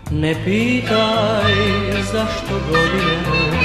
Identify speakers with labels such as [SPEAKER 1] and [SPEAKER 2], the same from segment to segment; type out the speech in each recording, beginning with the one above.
[SPEAKER 1] Ne pitaj zašto godine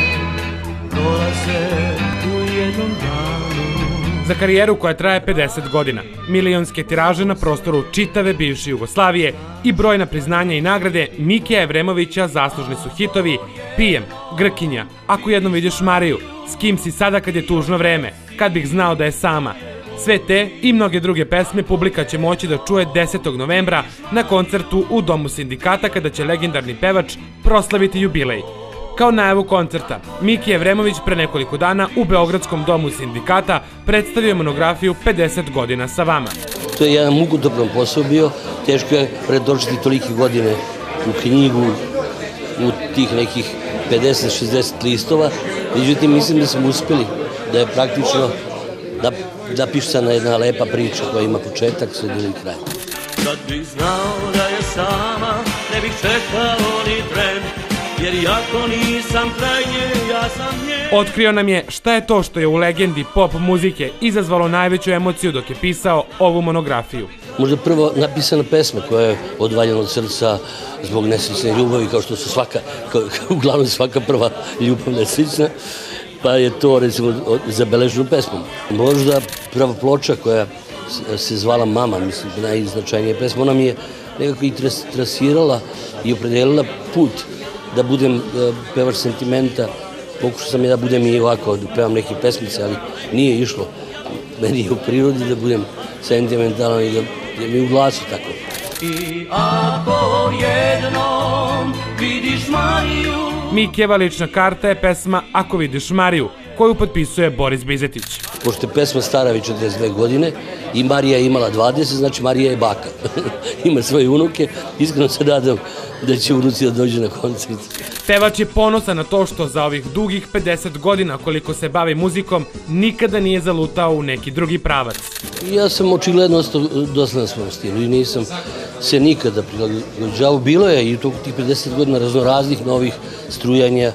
[SPEAKER 1] prolaze u jednom danu.
[SPEAKER 2] Za karijeru koja traje 50 godina, milionske tiraže na prostoru čitave bivše Jugoslavije i brojna priznanja i nagrade Mikija Evremovića zaslužni su hitovi Pijem, Grkinja, Ako jednom vidiš Mariju, S kim si sada kad je tužno vreme, Kad bih znao da je sama. Sve te i mnoge druge pesme publika će moći da čuje 10. novembra na koncertu u Domu sindikata kada će legendarni pevač proslaviti jubilej. Kao najavu koncerta, Mikija Evremović pre nekoliko dana u Beogradskom domu sindikata predstavio monografiju 50 godina sa vama.
[SPEAKER 3] To je jedan mukotrpan posao bio, teško je pretočiti tolike godine u knjigu, u tih nekih 50-60 listova, međutim mislim da smo uspeli, da je praktično napisana jedna lepa priča koja ima početak, sredinu i kraj.
[SPEAKER 1] Kad bih znao da je sama, ne bih čekao ni tren, jer jako nisam kraj nje, ja sam nje.
[SPEAKER 2] Otkrio nam je šta je to što je u legendi pop muzike izazvalo najveću emociju dok je pisao ovu monografiju.
[SPEAKER 3] Možda prvo napisana pesma koja je odvaljena od srca zbog nesrećne ljubavi, kao što su uglavnom svaka prva ljubav nesrećna, pa je to recimo zabeleženo pesmom. Možda prva ploča koja se zvala Mama, mislim, najznačajnija pesma, ona mi je nekako i trasirala i opredelila put da budem pevač sentimenta. Pokušao sam da budem i ovako, da pevam neke pesmice, ali nije išlo. Meni je u prirodi da budem sentimentalan i da mi u glasu tako.
[SPEAKER 1] I ako jednom vidiš Mariju.
[SPEAKER 2] Mikijeva lična karta je pesma Ako vidiš Mariju, koju potpisuje Boris Bizetić.
[SPEAKER 3] Pošto je pesma stara već 42 godine i Marija je imala 20, znači Marija je baka. Ima svoje unuke, iskreno se nadam da će unuci da dođe na koncert.
[SPEAKER 2] Pevač je ponosan na to što za ovih dugih 50 godina koliko se bavi muzikom nikada nije zalutao u neki drugi pravac.
[SPEAKER 3] Ja sam očigledno dosledan svom stilu i nisam se nikada prilagođavao. Bilo je i u tih 50 godina raznoraznih novih strujanja.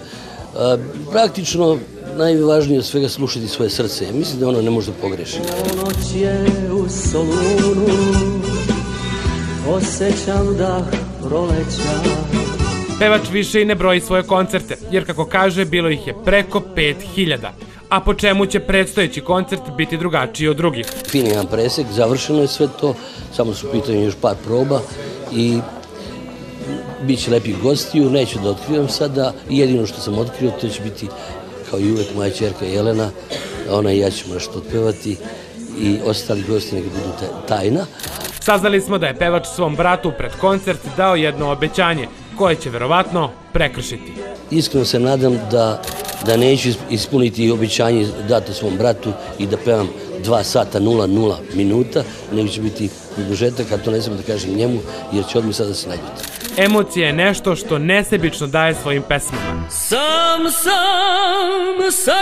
[SPEAKER 3] Praktično najvažnije od svega slušati svoje srce. Mislim da ono ne može da pogreši.
[SPEAKER 1] Noć je u Solunu, osjećam dah proleća.
[SPEAKER 2] Pevač više i ne broji svoje koncerte, jer kako kaže, bilo ih je preko 5000. A po čemu će predstojeći koncert biti drugačiji od drugih?
[SPEAKER 3] Fin jedan presek, završeno je sve to, samo su pitanje još par proba i bit će lepih gostiju, neću da otkrivam sada, jedino što sam otkrio to će biti kao i uvek moja ćerka Jelena, ona i ja ćemo nešto otpevati i ostali gosti neka budu tajna.
[SPEAKER 2] Saznali smo da je pevač svom bratu pred koncert dao jedno obećanje, koje će verovatno prekršiti.
[SPEAKER 3] Iskreno se nadam da neću ispuniti obećanje dato svom bratu i da pevam 2 sata 00 minuta, nego će biti produžetak, a to ne znam da kažem njemu, jer će odmah sada se naljuti.
[SPEAKER 2] Emocija je nešto što nesebično daje svojim pesmama.
[SPEAKER 1] Sam sa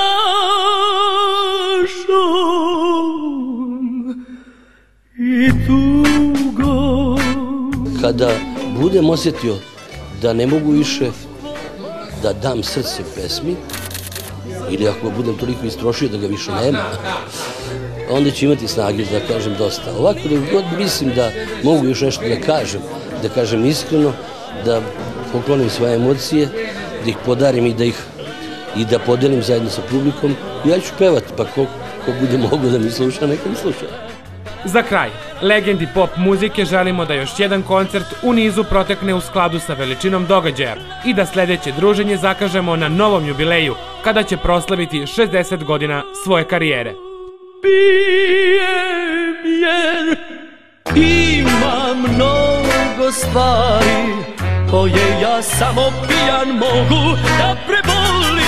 [SPEAKER 1] čašom i tugom.
[SPEAKER 3] Kada budem osjetio da ne mogu više da dam srce pesmi, ili ako budem toliko istrošio da ga više nema, onda ću imati snage da kažem dosta. Ovako da god mislim da mogu još nešto da kažem iskreno, da poklonim svoje emocije, da ih podarim i da podelim zajedno sa publikom, ja ću pevati, pa ko bude mogo da mi sluša, neka mi sluša.
[SPEAKER 2] Za kraj, legendi pop muzike želimo da još jedan koncert u nizu protekne u skladu sa veličinom događaja i da sledeće druženje zakažemo na novom jubileju, kada će proslaviti 60 godina svoje karijere.
[SPEAKER 1] Pijem jer ima mnogo stvari koje ja samo pijan mogu da prebolim.